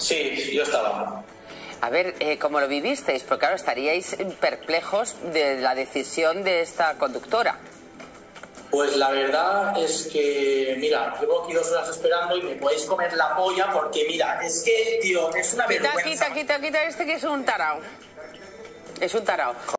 Sí, yo estaba. A ver, ¿cómo lo vivisteis? Porque claro, estaríais perplejos de la decisión de esta conductora. Pues la verdad es que, mira, llevo aquí 2 horas esperando y me podéis comer la polla porque, mira, es que, tío, es una vergüenza. Quita este que es un tarao. Es un tarao.